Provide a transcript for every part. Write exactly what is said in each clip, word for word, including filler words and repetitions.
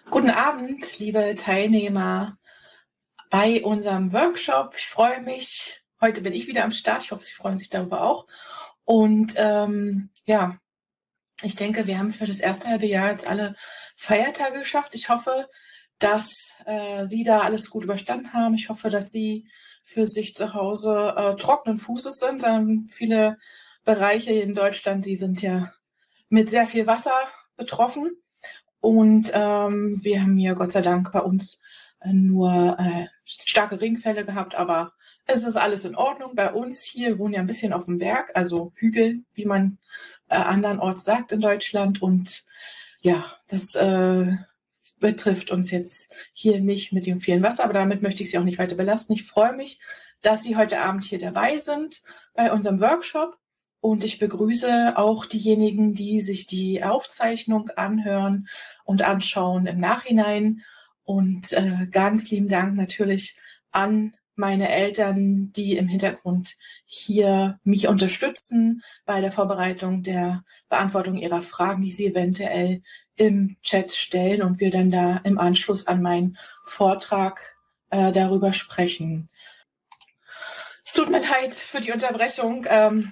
Guten Abend, liebe Teilnehmer bei unserem Workshop. Ich freue mich. Heute bin ich wieder am Start. Ich hoffe, Sie freuen sich darüber auch. Und ähm, ja, ich denke, wir haben für das erste halbe Jahr jetzt alle Feiertage geschafft. Ich hoffe, dass äh, Sie da alles gut überstanden haben. Ich hoffe, dass Sie für sich zu Hause äh, trockenen Fußes sind. Ähm, viele Bereiche in Deutschland, die sind ja mit sehr viel Wasser betroffen. Und ähm, wir haben hier Gott sei Dank bei uns äh, nur äh, starke Regenfälle gehabt, aber es ist alles in Ordnung. Bei uns hier, wir wohnen ja ein bisschen auf dem Berg, also Hügel, wie man äh, andernorts sagt in Deutschland. Und ja, das äh, betrifft uns jetzt hier nicht mit dem vielen Wasser, aber damit möchte ich Sie auch nicht weiter belasten. Ich freue mich, dass Sie heute Abend hier dabei sind bei unserem Workshop. Und ich begrüße auch diejenigen, die sich die Aufzeichnung anhören und anschauen im Nachhinein. Und äh, ganz lieben Dank natürlich an meine Eltern, die im Hintergrund hier mich unterstützen bei der Vorbereitung der Beantwortung ihrer Fragen, die sie eventuell im Chat stellen und wir dann da im Anschluss an meinen Vortrag äh, darüber sprechen. Es tut mir leid für die Unterbrechung. Ähm,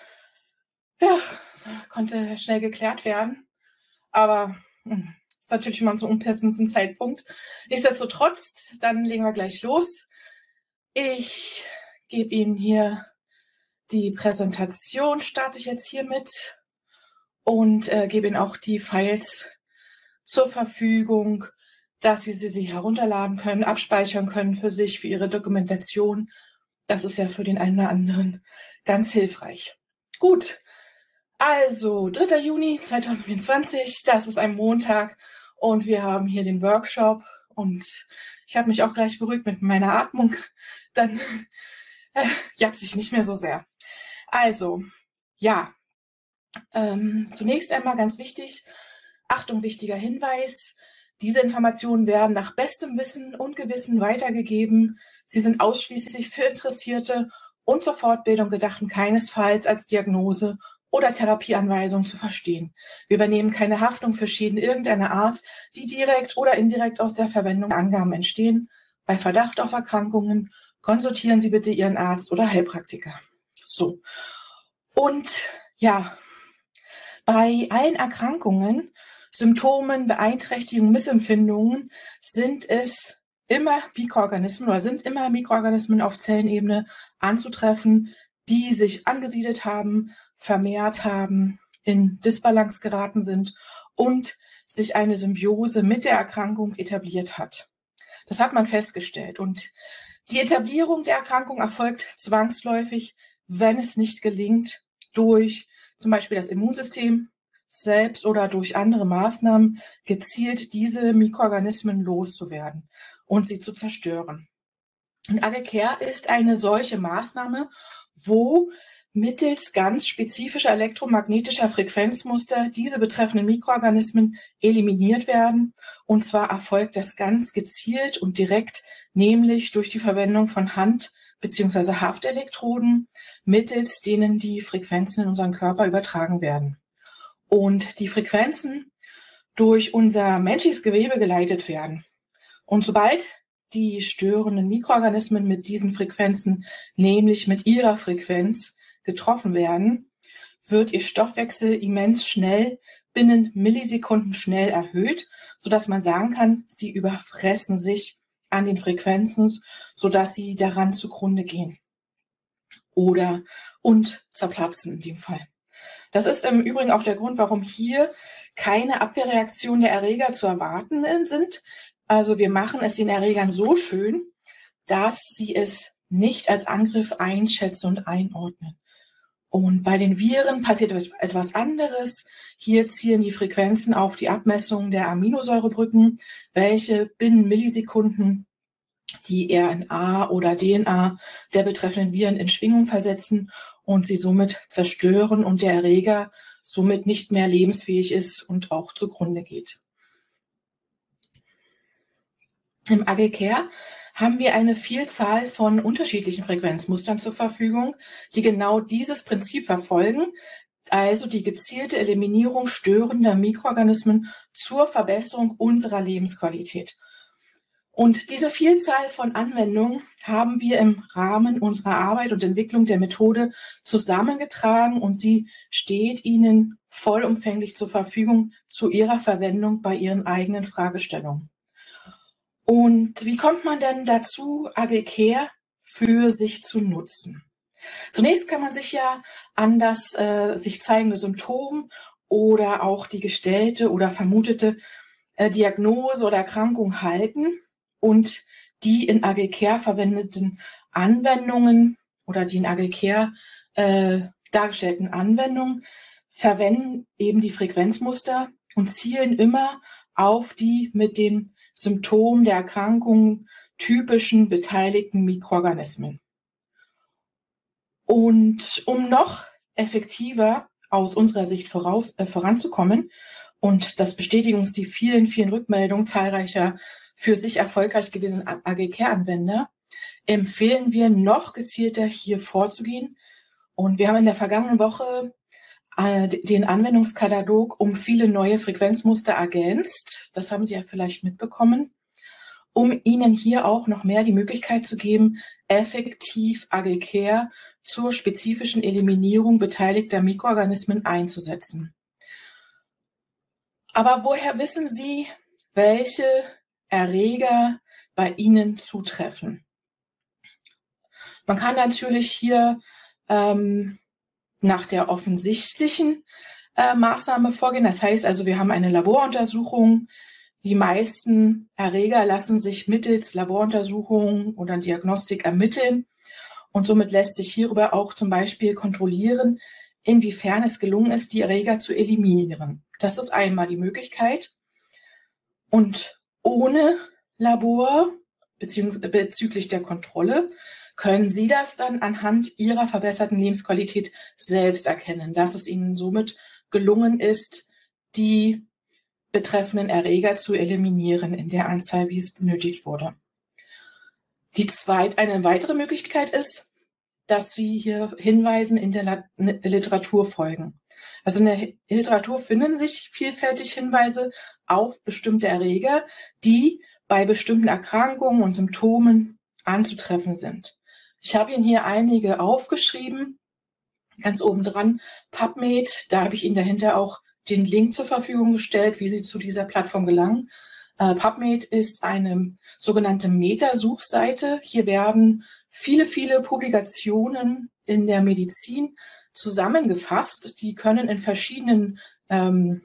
Ja, konnte schnell geklärt werden, aber hm, ist natürlich immer so unpassenden Zeitpunkt. Nichtsdestotrotz, dann legen wir gleich los. Ich gebe Ihnen hier die Präsentation, starte ich jetzt hiermit und äh, gebe Ihnen auch die Files zur Verfügung, dass Sie sie, sie herunterladen können, abspeichern können für sich, für Ihre Dokumentation. Das ist ja für den einen oder anderen ganz hilfreich. Gut. Also, dritter Juni zweitausendvierundzwanzig, das ist ein Montag und wir haben hier den Workshop und ich habe mich auch gleich beruhigt mit meiner Atmung, dann äh, japse ich nicht mehr so sehr. Also, ja, ähm, zunächst einmal ganz wichtig, Achtung, wichtiger Hinweis, diese Informationen werden nach bestem Wissen und Gewissen weitergegeben. Sie sind ausschließlich für Interessierte und zur Fortbildung gedacht und keinesfalls als Diagnose oder Therapieanweisung zu verstehen. Wir übernehmen keine Haftung für Schäden irgendeiner Art, die direkt oder indirekt aus der Verwendung der Angaben entstehen. Bei Verdacht auf Erkrankungen konsultieren Sie bitte Ihren Arzt oder Heilpraktiker. So. Und ja, bei allen Erkrankungen, Symptomen, Beeinträchtigungen, Missempfindungen sind es immer Mikroorganismen oder sind immer Mikroorganismen auf Zellenebene anzutreffen, die sich angesiedelt haben, vermehrt haben, in Disbalance geraten sind und sich eine Symbiose mit der Erkrankung etabliert hat. Das hat man festgestellt. Und die Etablierung der Erkrankung erfolgt zwangsläufig, wenn es nicht gelingt, durch zum Beispiel das Immunsystem selbst oder durch andere Maßnahmen gezielt diese Mikroorganismen loszuwerden und sie zu zerstören. Und Agacare ist eine solche Maßnahme, wo mittels ganz spezifischer elektromagnetischer Frequenzmuster diese betreffenden Mikroorganismen eliminiert werden. Und zwar erfolgt das ganz gezielt und direkt, nämlich durch die Verwendung von Hand- bzw. Haftelektroden, mittels denen die Frequenzen in unseren Körper übertragen werden. Und die Frequenzen durch unser menschliches Gewebe geleitet werden. Und sobald die störenden Mikroorganismen mit diesen Frequenzen, nämlich mit ihrer Frequenz, getroffen werden, wird ihr Stoffwechsel immens schnell, binnen Millisekunden schnell erhöht, sodass man sagen kann, sie überfressen sich an den Frequenzen, sodass sie daran zugrunde gehen. Oder und zerplatzen in dem Fall. Das ist im Übrigen auch der Grund, warum hier keine Abwehrreaktionen der Erreger zu erwarten sind. Also wir machen es den Erregern so schön, dass sie es nicht als Angriff einschätzen und einordnen. Und bei den Viren passiert etwas anderes. Hier zielen die Frequenzen auf die Abmessung der Aminosäurebrücken, welche binnen Millisekunden die R N A oder D N A der betreffenden Viren in Schwingung versetzen und sie somit zerstören und der Erreger somit nicht mehr lebensfähig ist und auch zugrunde geht. Im Agacare haben wir eine Vielzahl von unterschiedlichen Frequenzmustern zur Verfügung, die genau dieses Prinzip verfolgen. also die gezielte Eliminierung störender Mikroorganismen zur Verbesserung unserer Lebensqualität. Und diese Vielzahl von Anwendungen haben wir im Rahmen unserer Arbeit und Entwicklung der Methode zusammengetragen und sie steht Ihnen vollumfänglich zur Verfügung zu Ihrer Verwendung bei Ihren eigenen Fragestellungen. Und wie kommt man denn dazu, Agilcare für sich zu nutzen? Zunächst kann man sich ja an das äh, sich zeigende Symptom oder auch die gestellte oder vermutete äh, Diagnose oder Erkrankung halten und die in Agilcare verwendeten Anwendungen oder die in Agilcare äh, dargestellten Anwendungen verwenden eben die Frequenzmuster und zielen immer auf die mit dem Symptom der Erkrankung typischen beteiligten Mikroorganismen. Und um noch effektiver aus unserer Sicht voraus, äh, voranzukommen, und das bestätigen die vielen, vielen Rückmeldungen zahlreicher für sich erfolgreich gewesenen Agilcare-Anwender, empfehlen wir noch gezielter hier vorzugehen. Und wir haben in der vergangenen Woche äh, den Anwendungskatalog um viele neue Frequenzmuster ergänzt. Das haben Sie ja vielleicht mitbekommen, um Ihnen hier auch noch mehr die Möglichkeit zu geben, effektiv Agilcare zur spezifischen Eliminierung beteiligter Mikroorganismen einzusetzen. Aber woher wissen Sie, welche Erreger bei Ihnen zutreffen? Man kann natürlich hier ähm, nach der offensichtlichen äh, Maßnahme vorgehen. Das heißt also, wir haben eine Laboruntersuchung. Die meisten Erreger lassen sich mittels Laboruntersuchungen oder Diagnostik ermitteln. Und somit lässt sich hierüber auch zum Beispiel kontrollieren, inwiefern es gelungen ist, die Erreger zu eliminieren. Das ist einmal die Möglichkeit. Und ohne Labor beziehungsweise bezüglich der Kontrolle können Sie das dann anhand Ihrer verbesserten Lebensqualität selbst erkennen, dass es Ihnen somit gelungen ist, die betreffenden Erreger zu eliminieren in der Anzahl, wie es benötigt wurde. Die zweite, eine weitere Möglichkeit ist, dass wir hier Hinweisen in der Literatur folgen. Also in der Literatur finden sich vielfältig Hinweise auf bestimmte Erreger, die bei bestimmten Erkrankungen und Symptomen anzutreffen sind. Ich habe Ihnen hier einige aufgeschrieben, ganz oben dran PubMed, da habe ich Ihnen dahinter auch den Link zur Verfügung gestellt, wie Sie zu dieser Plattform gelangen. Uh, PubMed ist eine sogenannte Metasuchseite. Hier werden viele, viele Publikationen in der Medizin zusammengefasst. Die können in verschiedenen, ähm,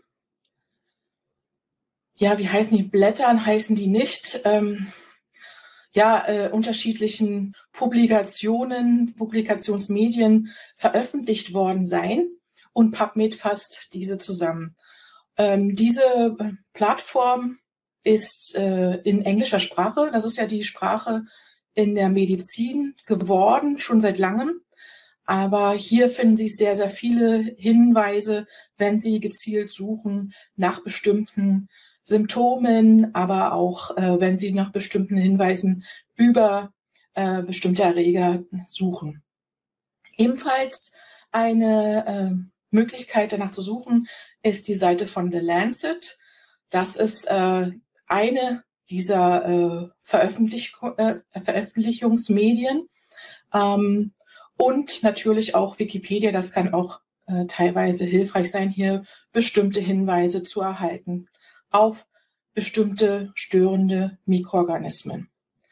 ja, wie heißen die, Blättern heißen die nicht, ähm, ja, äh, unterschiedlichen Publikationen, Publikationsmedien veröffentlicht worden sein. Und PubMed fasst diese zusammen. Ähm, diese Plattform ist äh, in englischer Sprache. Das ist ja die Sprache in der Medizin geworden, schon seit langem. Aber hier finden Sie sehr, sehr viele Hinweise, wenn Sie gezielt suchen nach bestimmten Symptomen, aber auch äh, wenn Sie nach bestimmten Hinweisen über äh, bestimmte Erreger suchen. Ebenfalls eine äh, Möglichkeit danach zu suchen ist die Seite von The Lancet. Das ist äh, eine dieser äh, Veröffentlich äh, Veröffentlichungsmedien ähm, und natürlich auch Wikipedia. Das kann auch äh, teilweise hilfreich sein, hier bestimmte Hinweise zu erhalten auf bestimmte störende Mikroorganismen.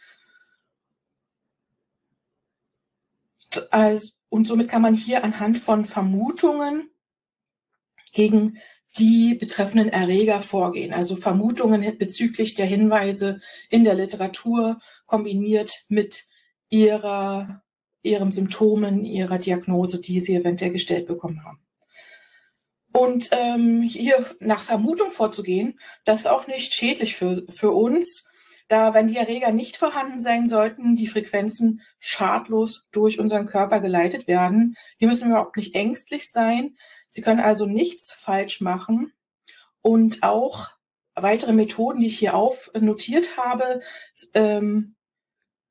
Also, und somit kann man hier anhand von Vermutungen gegen die betreffenden Erreger vorgehen. Also Vermutungen bezüglich der Hinweise in der Literatur kombiniert mit ihrer, ihren Symptomen, ihrer Diagnose, die sie eventuell gestellt bekommen haben. Und ähm, hier nach Vermutung vorzugehen, das ist auch nicht schädlich für, für uns, da wenn die Erreger nicht vorhanden sein sollten, die Frequenzen schadlos durch unseren Körper geleitet werden. Hier müssen wir überhaupt nicht ängstlich sein. Sie können also nichts falsch machen. Und auch weitere Methoden, die ich hier aufnotiert habe, ähm,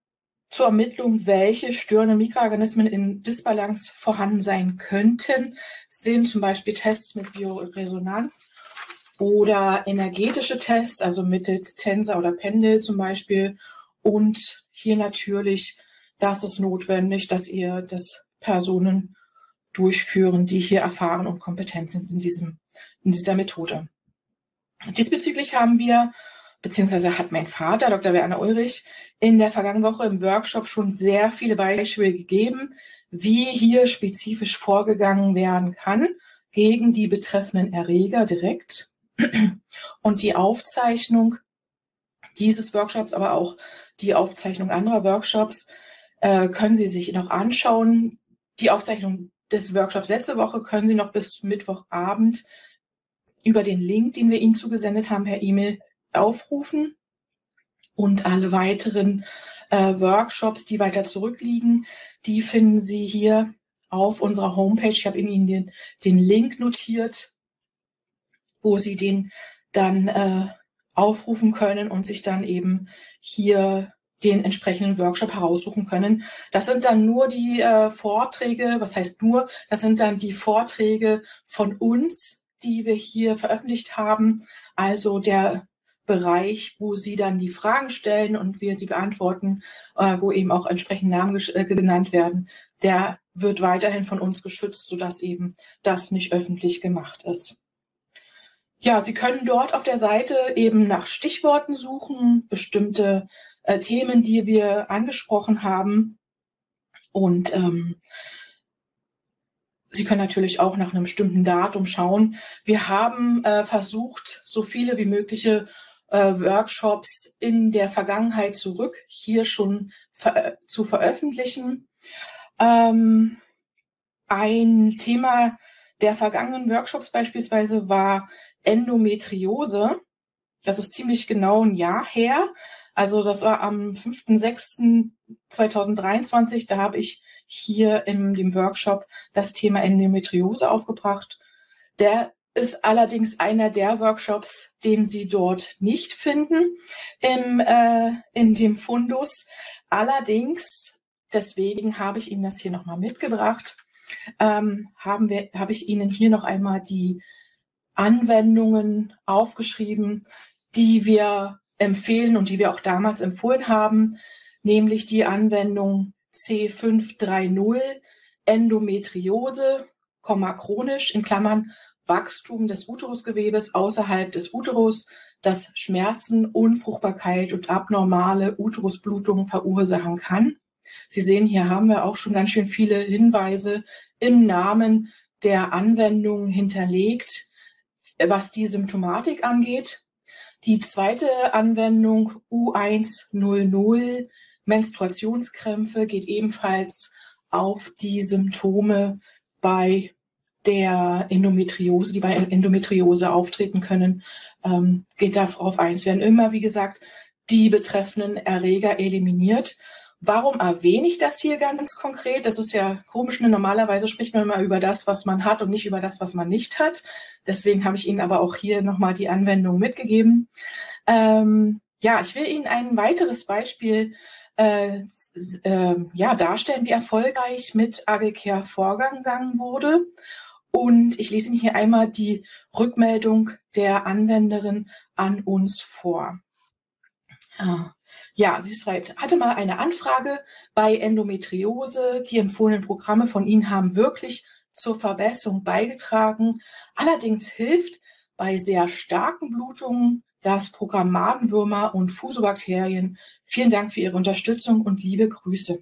zur Ermittlung, welche störenden Mikroorganismen in Dysbalance vorhanden sein könnten, sind zum Beispiel Tests mit Bioresonanz oder energetische Tests, also mittels Tensor oder Pendel zum Beispiel. Und hier natürlich, das ist notwendig, dass ihr das Personen durchführen, die hier erfahren und kompetent sind in, diesem, in dieser Methode. Diesbezüglich haben wir, beziehungsweise hat mein Vater, Doktor Werner Ulrich, in der vergangenen Woche im Workshop schon sehr viele Beispiele gegeben, wie hier spezifisch vorgegangen werden kann gegen die betreffenden Erreger direkt. Und die Aufzeichnung dieses Workshops, aber auch die Aufzeichnung anderer Workshops, äh, können Sie sich noch anschauen. Die Aufzeichnung des Workshops letzte Woche können Sie noch bis Mittwochabend über den Link, den wir Ihnen zugesendet haben, per E-Mail aufrufen. Und alle weiteren äh, Workshops, die weiter zurückliegen, die finden Sie hier auf unserer Homepage. Ich habe Ihnen den, den Link notiert, wo Sie den dann äh, aufrufen können und sich dann eben hier den entsprechenden Workshop heraussuchen können. Das sind dann nur die äh, Vorträge, was heißt nur, das sind dann die Vorträge von uns, die wir hier veröffentlicht haben, also der Bereich, wo Sie dann die Fragen stellen und wir sie beantworten, äh, wo eben auch entsprechend Namen äh, genannt werden, der wird weiterhin von uns geschützt, sodass eben das nicht öffentlich gemacht ist. Ja, Sie können dort auf der Seite eben nach Stichworten suchen, bestimmte äh, Themen, die wir angesprochen haben. Und ähm, Sie können natürlich auch nach einem bestimmten Datum schauen. Wir haben äh, versucht, so viele wie mögliche äh, Workshops in der Vergangenheit zurück hier schon ver zu veröffentlichen. Ähm, ein Thema der vergangenen Workshops beispielsweise war Endometriose. Das ist ziemlich genau ein Jahr her. Also das war am fünften sechsten zweitausenddreiundzwanzig. Da habe ich hier in dem Workshop das Thema Endometriose aufgebracht. Der ist allerdings einer der Workshops, den Sie dort nicht finden im, äh, in dem Fundus. Allerdings, deswegen habe ich Ihnen das hier nochmal mitgebracht, ähm, haben wir, habe ich Ihnen hier noch einmal die Anwendungen aufgeschrieben, die wir empfehlen und die wir auch damals empfohlen haben, nämlich die Anwendung C fünf drei null Endometriose, chronisch, in Klammern Wachstum des Uterusgewebes außerhalb des Uterus, das Schmerzen, Unfruchtbarkeit und abnormale Uterusblutungen verursachen kann. Sie sehen, hier haben wir auch schon ganz schön viele Hinweise im Namen der Anwendung hinterlegt, was die Symptomatik angeht. Die zweite Anwendung U hundertzehn Menstruationskrämpfe geht ebenfalls auf die Symptome bei der Endometriose, die bei Endometriose auftreten können, ähm, geht darauf ein. Es werden immer, wie gesagt, die betreffenden Erreger eliminiert. Warum erwähne ich das hier ganz konkret? Das ist ja komisch, ne? Normalerweise spricht man immer über das, was man hat und nicht über das, was man nicht hat. Deswegen habe ich Ihnen aber auch hier nochmal die Anwendung mitgegeben. Ähm, ja, ich will Ihnen ein weiteres Beispiel äh, äh, ja, darstellen, wie erfolgreich mit Agicare vorgegangen wurde. Und ich lese Ihnen hier einmal die Rückmeldung der Anwenderin an uns vor. Ah. Ja, sie schreibt, hatte mal eine Anfrage bei Endometriose. Die empfohlenen Programme von Ihnen haben wirklich zur Verbesserung beigetragen. Allerdings hilft bei sehr starken Blutungen das Programm Madenwürmer und Fusobakterien. Vielen Dank für Ihre Unterstützung und liebe Grüße.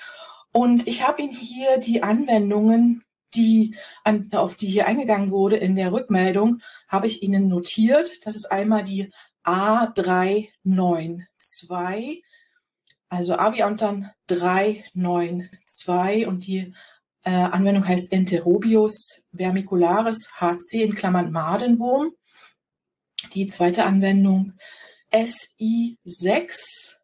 Und ich habe Ihnen hier die Anwendungen, die, an, auf die hier eingegangen wurde in der Rückmeldung, habe ich Ihnen notiert. Das ist einmal die A drei neun zwei, also A wie Anton drei neun zwei und die äh, Anwendung heißt Enterobius vermicularis H C in Klammern Madenwurm. Die zweite Anwendung S I sechs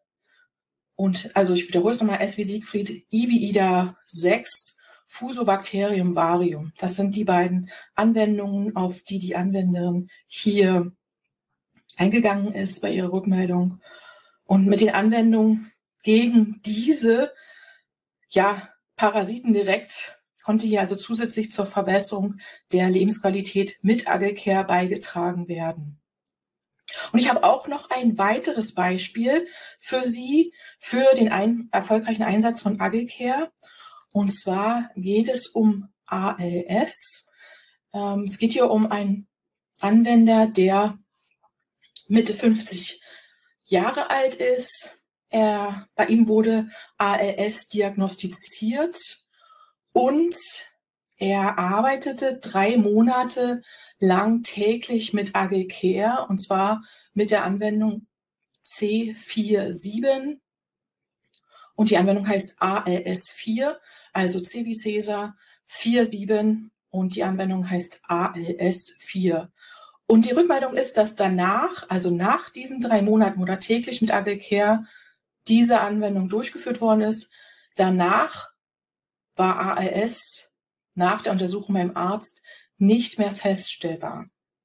und also ich wiederhole es nochmal, S wie Siegfried, I wie Ida sechs, Fusobacterium varium. Das sind die beiden Anwendungen, auf die die Anwenderin hier eingegangen ist bei ihrer Rückmeldung. Und mit den Anwendungen gegen diese ja, Parasiten direkt, konnte hier also zusätzlich zur Verbesserung der Lebensqualität mit Agilcare beigetragen werden. Und ich habe auch noch ein weiteres Beispiel für Sie, für den ein, erfolgreichen Einsatz von Agilcare. Und zwar geht es um A L S. Ähm, es geht hier um einen Anwender, der Mitte fünfzig Jahre alt ist. Er, bei ihm wurde A L S diagnostiziert und er arbeitete drei Monate lang täglich mit Agilcare, und zwar mit der Anwendung C vier sieben. Und die Anwendung heißt A L S vier, also C wie Cäsar, vier sieben, und die Anwendung heißt A L S vier. Und die Rückmeldung ist, dass danach, also nach diesen drei Monaten, wo er täglich mit Agilcare diese Anwendung durchgeführt worden ist, danach war A L S nach der Untersuchung beim Arzt nicht mehr feststellbar.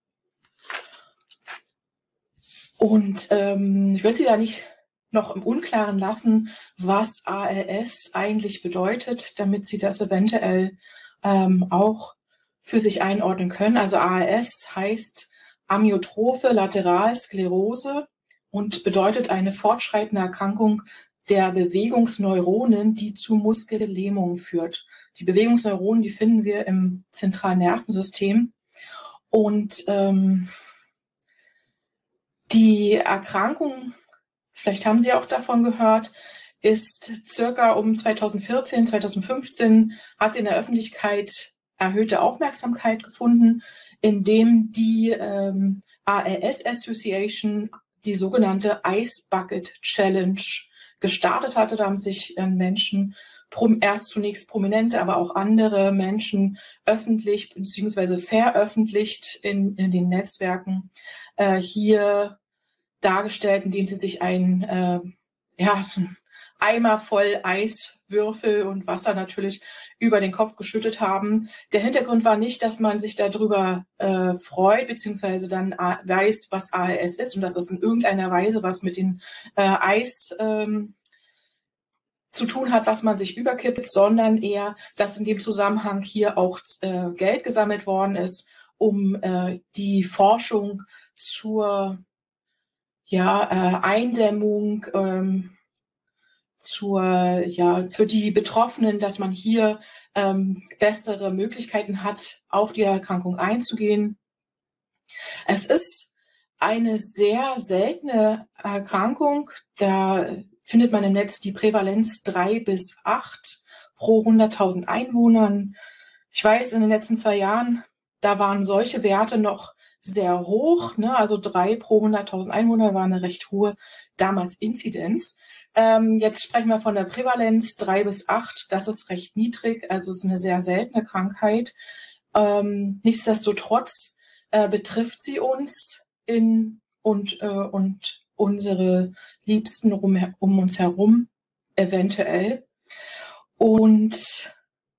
Und ähm, ich will Sie da nicht noch im Unklaren lassen, was A L S eigentlich bedeutet, damit Sie das eventuell ähm, auch für sich einordnen können. Also A L S heißt Amyotrophe Lateralsklerose und bedeutet eine fortschreitende Erkrankung der Bewegungsneuronen, die zu Muskellähmungen führt. Die Bewegungsneuronen, die finden wir im zentralen Nervensystem. Und ähm, die Erkrankung, vielleicht haben Sie auch davon gehört, ist circa um zweitausendvierzehn, zweitausendfünfzehn, hat sie in der Öffentlichkeit erhöhte Aufmerksamkeit gefunden, indem die ähm, A L S Association die sogenannte Ice Bucket Challenge gestartet hatte. Da haben sich äh, Menschen, erst zunächst Prominente, aber auch andere Menschen öffentlich bzw. veröffentlicht in, in den Netzwerken äh, hier dargestellt, indem sie sich ein äh, ja, Eimer voll Eiswürfel und Wasser natürlich über den Kopf geschüttet haben. Der Hintergrund war nicht, dass man sich darüber äh, freut, beziehungsweise dann äh, weiß, was A L S ist und dass das in irgendeiner Weise was mit dem äh, Eis ähm, zu tun hat, was man sich überkippt, sondern eher, dass in dem Zusammenhang hier auch äh, Geld gesammelt worden ist, um äh, die Forschung zur ja, äh, Eindämmung, ähm, zur, ja, für die Betroffenen, dass man hier ähm, bessere Möglichkeiten hat, auf die Erkrankung einzugehen. Es ist eine sehr seltene Erkrankung. Da findet man im Netz die Prävalenz drei bis acht pro hunderttausend Einwohnern. Ich weiß, in den letzten zwei Jahren, da waren solche Werte noch sehr hoch, ne? Also drei pro hunderttausend Einwohner war eine recht hohe damals Inzidenz. Ähm, jetzt sprechen wir von der Prävalenz drei bis acht, das ist recht niedrig, also es ist eine sehr seltene Krankheit. Ähm, nichtsdestotrotz äh, betrifft sie uns in und, äh, und unsere Liebsten um, um uns herum eventuell. Und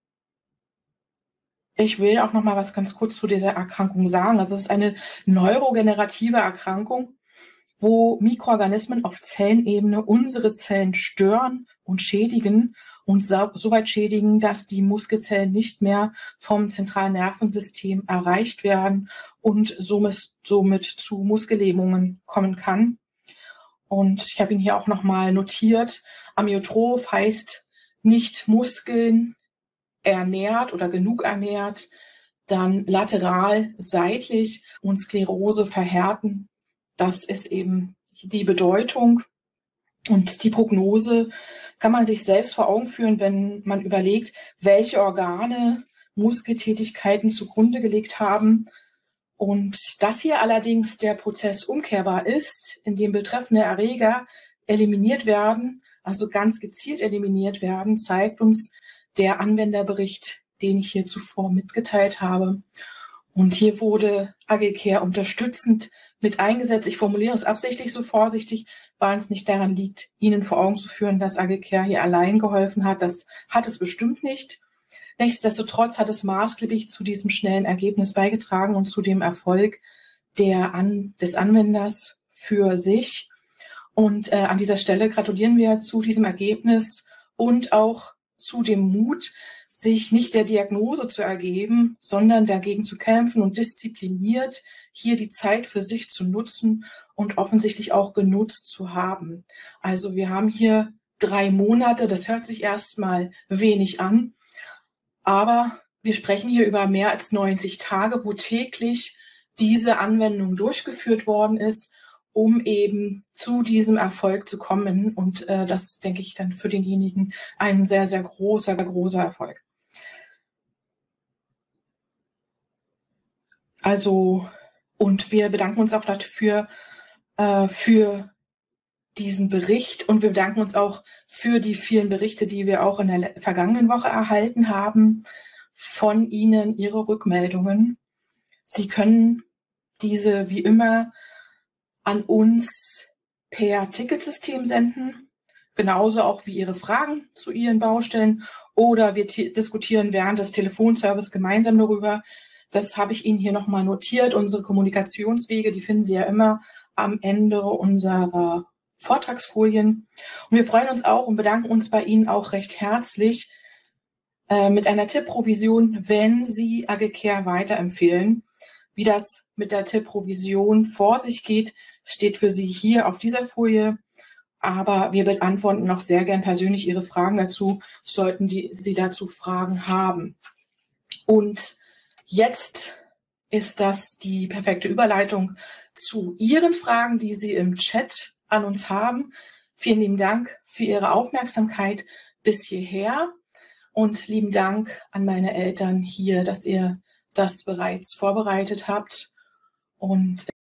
ich will auch noch mal was ganz kurz zu dieser Erkrankung sagen. Also es ist eine neurogenerative Erkrankung, wo Mikroorganismen auf Zellenebene unsere Zellen stören und schädigen und so, so weit schädigen, dass die Muskelzellen nicht mehr vom zentralen Nervensystem erreicht werden und somit, somit zu Muskellähmungen kommen kann. Und ich habe ihn hier auch noch mal notiert. Amyotroph heißt nicht Muskeln ernährt oder genug ernährt, dann lateral, seitlich und Sklerose verhärten. Das ist eben die Bedeutung. Und die Prognose kann man sich selbst vor Augen führen, wenn man überlegt, welche Organe Muskeltätigkeiten zugrunde gelegt haben. Und dass hier allerdings der Prozess umkehrbar ist, indem betreffende Erreger eliminiert werden, also ganz gezielt eliminiert werden, zeigt uns der Anwenderbericht, den ich hier zuvor mitgeteilt habe. Und hier wurde Agilcare unterstützend mit eingesetzt. Ich formuliere es absichtlich so vorsichtig, weil es nicht daran liegt, Ihnen vor Augen zu führen, dass Agilcare hier allein geholfen hat. Das hat es bestimmt nicht. Nichtsdestotrotz hat es maßgeblich zu diesem schnellen Ergebnis beigetragen und zu dem Erfolg der An- des Anwenders für sich. Und äh, an dieser Stelle gratulieren wir zu diesem Ergebnis und auch zu dem Mut, sich nicht der Diagnose zu ergeben, sondern dagegen zu kämpfen und diszipliniert hier die Zeit für sich zu nutzen und offensichtlich auch genutzt zu haben. Also wir haben hier drei Monate, das hört sich erstmal wenig an, aber wir sprechen hier über mehr als neunzig Tage, wo täglich diese Anwendung durchgeführt worden ist, um eben zu diesem Erfolg zu kommen. Und äh, das, denke ich, dann für denjenigen ein sehr, sehr großer, großer Erfolg. Also, und wir bedanken uns auch dafür, äh, für diesen Bericht, und wir bedanken uns auch für die vielen Berichte, die wir auch in der vergangenen Woche erhalten haben, von Ihnen, Ihre Rückmeldungen. Sie können diese wie immer an uns per Ticketsystem senden, genauso auch wie Ihre Fragen zu Ihren Baustellen, oder wir diskutieren während des Telefonservice gemeinsam darüber. Das habe ich Ihnen hier nochmal notiert. Unsere Kommunikationswege, die finden Sie ja immer am Ende unserer Vortragsfolien. Und wir freuen uns auch und bedanken uns bei Ihnen auch recht herzlich äh, mit einer Tippprovision, wenn Sie AGCare weiterempfehlen. Wie das mit der Tippprovision vor sich geht, steht für Sie hier auf dieser Folie. Aber wir beantworten noch sehr gern persönlich Ihre Fragen dazu, sollten die, Sie dazu Fragen haben. Und jetzt ist das die perfekte Überleitung zu Ihren Fragen, die Sie im Chat an uns haben. Vielen lieben Dank für Ihre Aufmerksamkeit bis hierher und lieben Dank an meine Eltern hier, dass ihr das bereits vorbereitet habt. Und